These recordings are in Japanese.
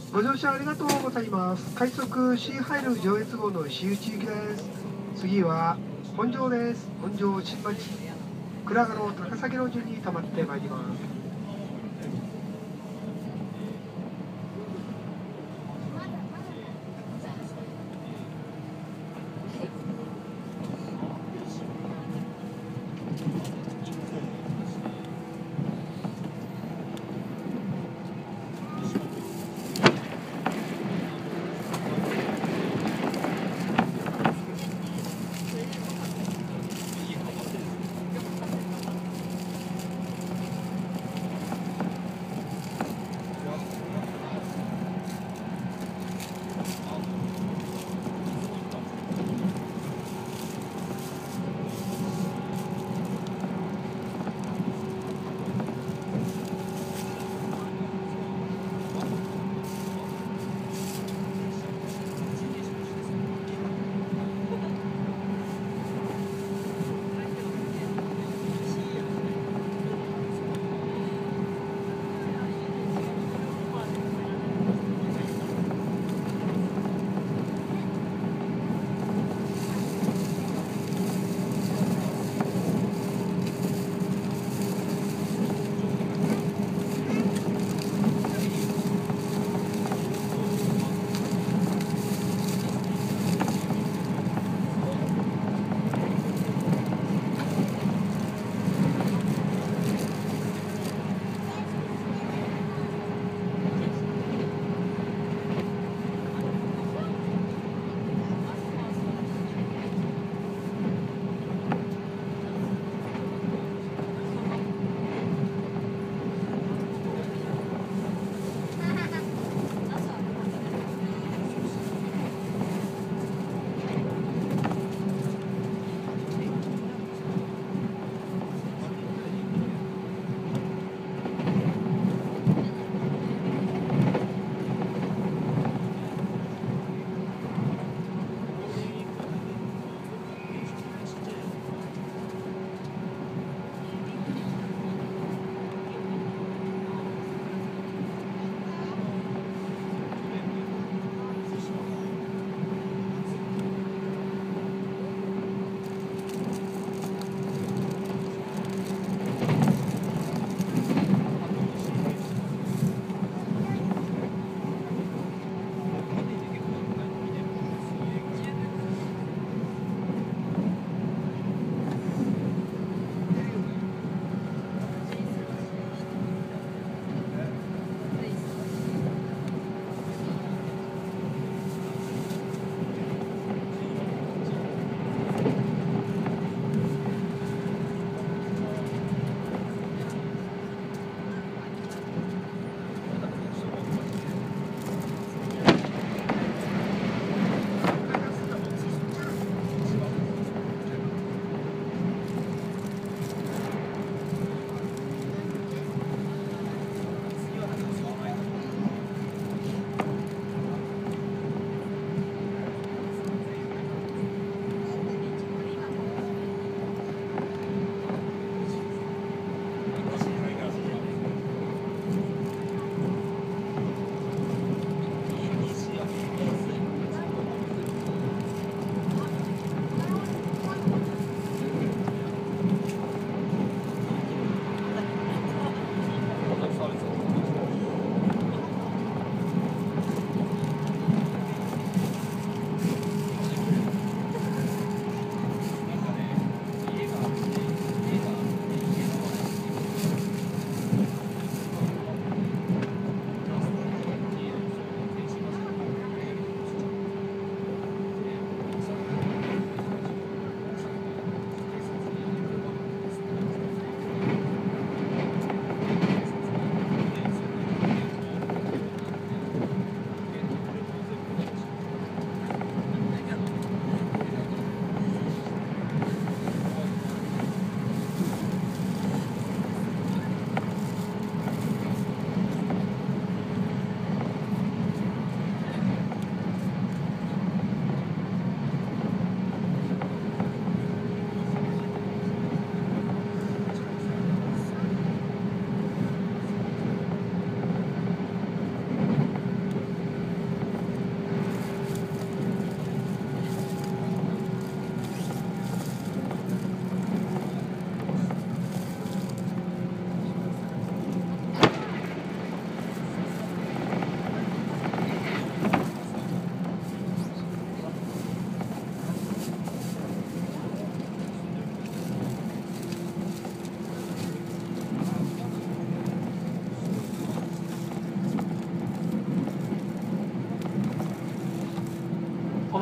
ご乗車ありがとうございます。快速シーハイル上越号の私有地行きです。次は本庄です。本庄新町倉賀の高崎路順に停まってまいります。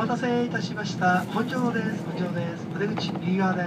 待たせいたしました。本庄です。本庄です。お出口右側です。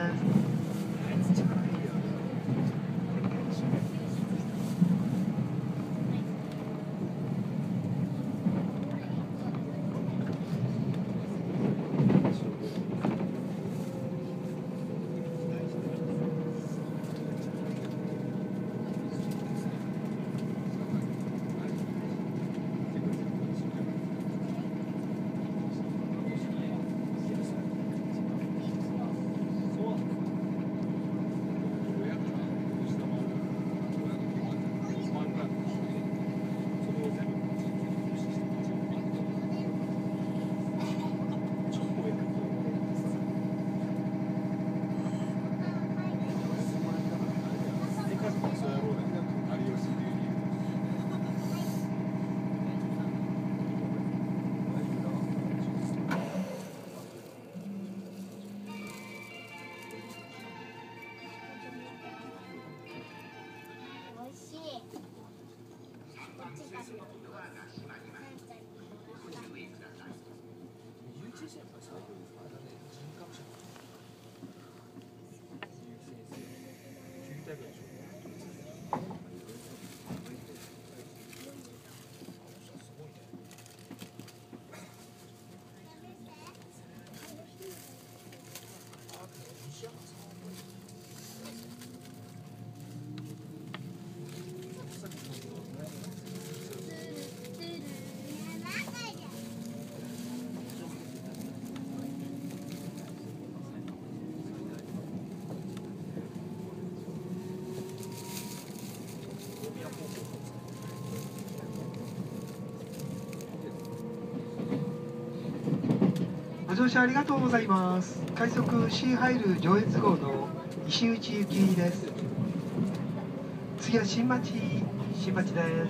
ご乗車ありがとうございます。快速シーハイル上越号の石内行きです。次は新町です。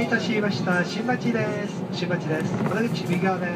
いたしました。新町です。新町です。お出口右側です。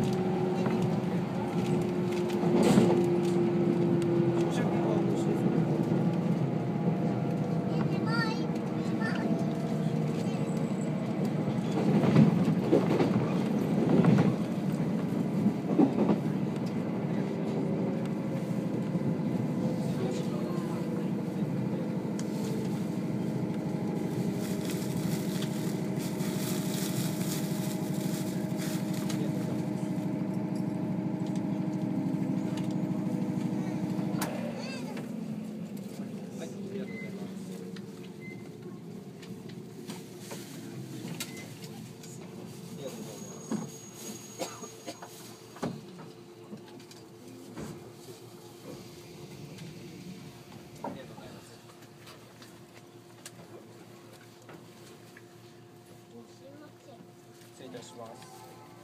失礼いたします。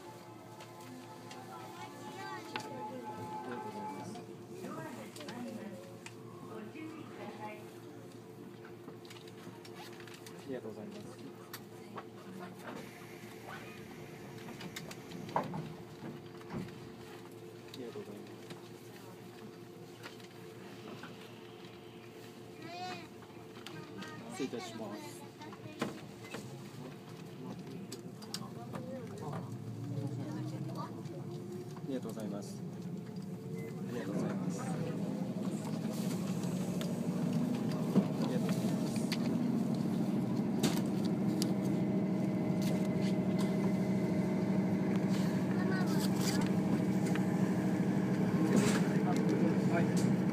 ありがとうございます。ありがとうございます。失礼いたします。ありがとうございます。ありがとうございます。ありがとうございます。はい。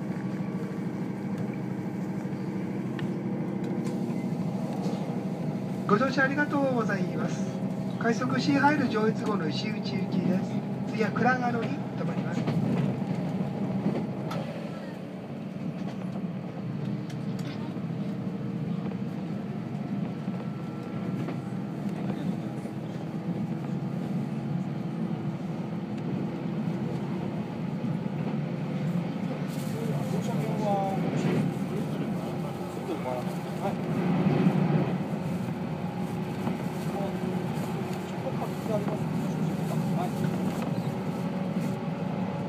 ご乗車ありがとうございます。快速シーハイル上越号の石打行きです。次は倉賀野に停まります。 乗車券はよろしいですか？外で回らない。はい。出発があります。はい。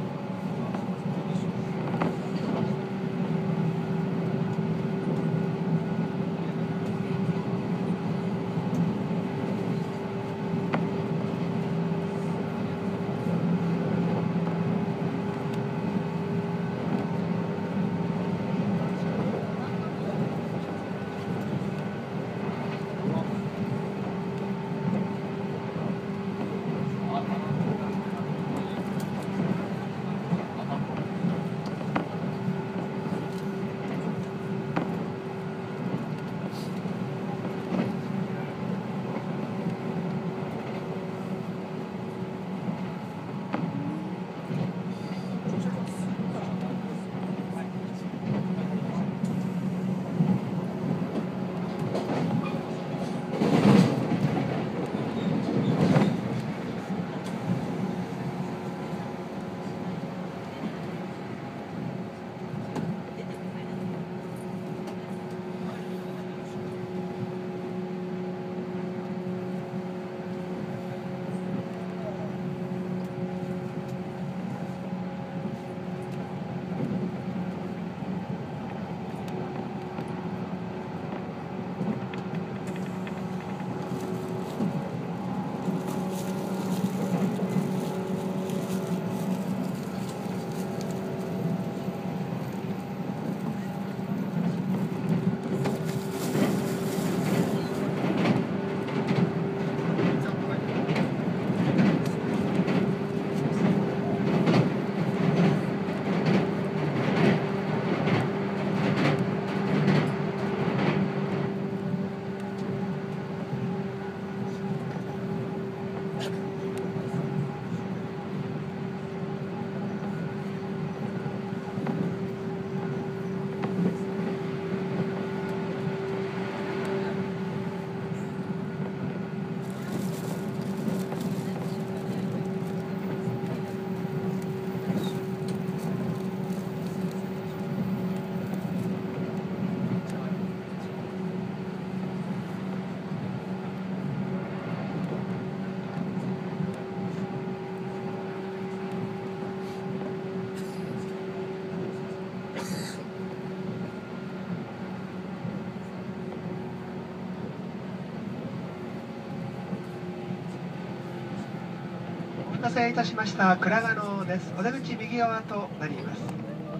お待たせいたしました。倉賀野です。お出口右側となります。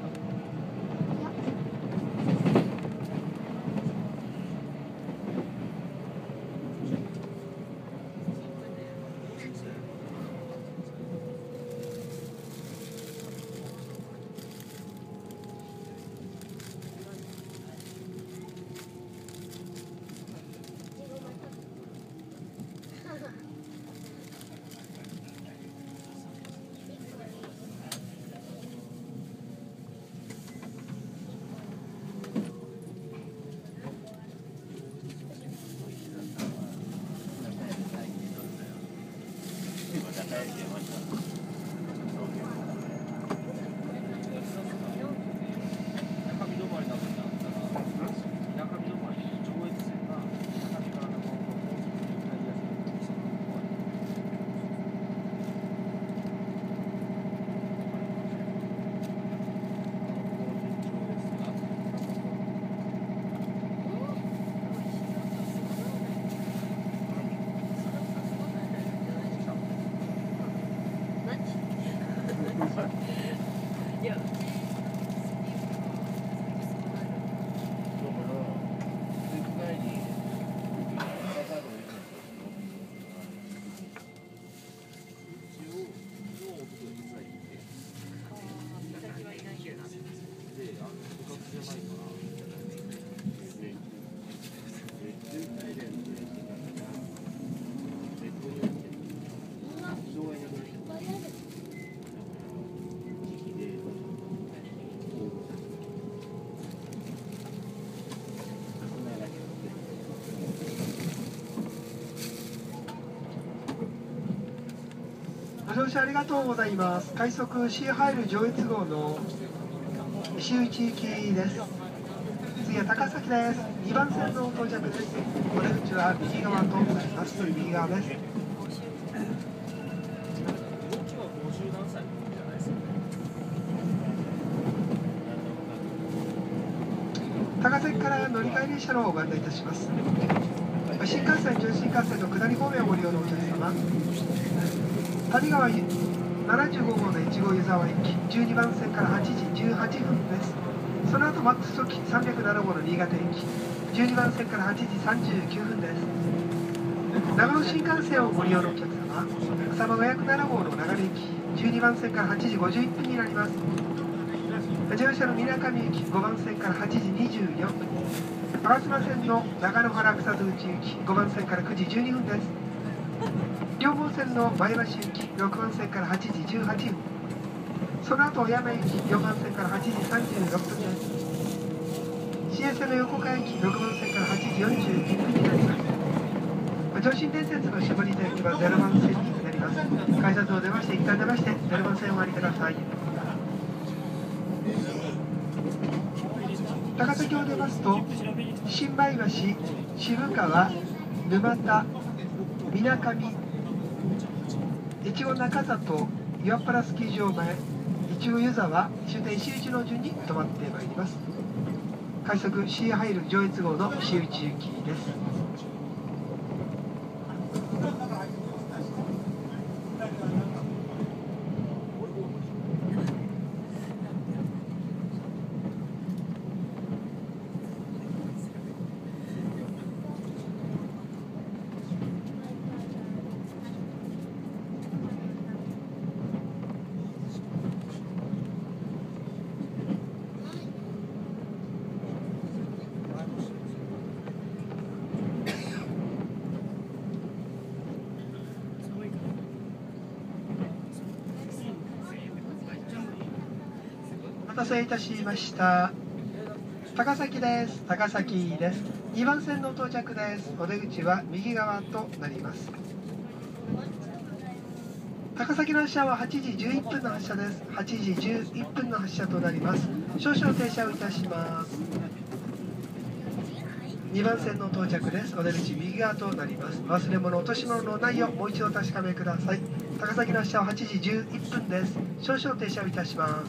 ご乗車ありがとうございます。快速シーハイル上越号の石内行きです。次は高崎です。2番線の到着です。お出口は右側となります。右側です。高崎から乗り換え列車のご案内いたします。新幹線、上新幹線の下り方面をご利用のお客様、谷川75号の1号湯沢駅、12番線から8時18分です。その後マックス時307号の新潟駅、12番線から8時39分です。長野新幹線をご利用のお客様、浅間507号の長野駅、12番線から8時51分になります。乗車の水上駅、5番線から8時24分。烏丸線の長野原草津口行き、5番線から9時12分です。両毛線の前橋行き、6番線から8時18分。その後小山行き、4番線から8時36分です。市営線の横川駅、6番線から8時41分になります。上信電鉄の下仁田駅は0番線になります。改札を出まして、一旦出まして、0番線をお降りください。高崎を出ますと、新米橋、渋川、沼田、みなかみ、越後中里、岩っ原スキー場前、越後湯沢、終点石内の順に停まってまいります。快速シーハイル上越号の石内行きです。お待たせいたしました。高崎です。高崎です。2番線の到着です。お出口は右側となります。高崎の発車は8時11分の発車です。8時11分の発車となります。少々停車をいたします。2番線の到着です。お出口右側となります。忘れ物、落とし物のないようもう一度お確かめください。高崎の発車は8時11分です。少々停車をいたします。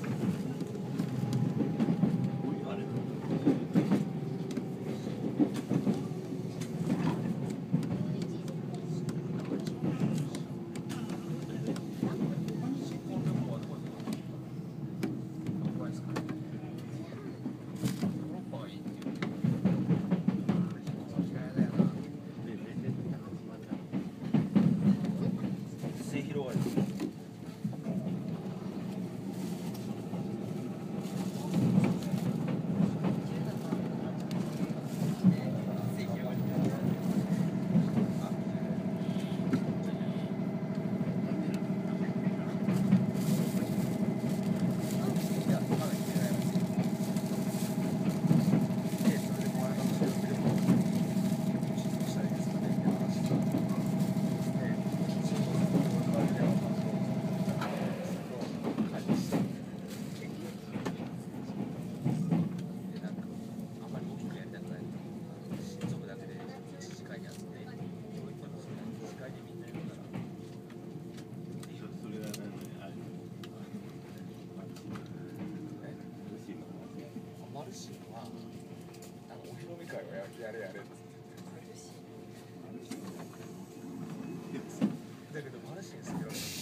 広がる。マルシンはお披露目会をやれっつってだけどマルシン好きだ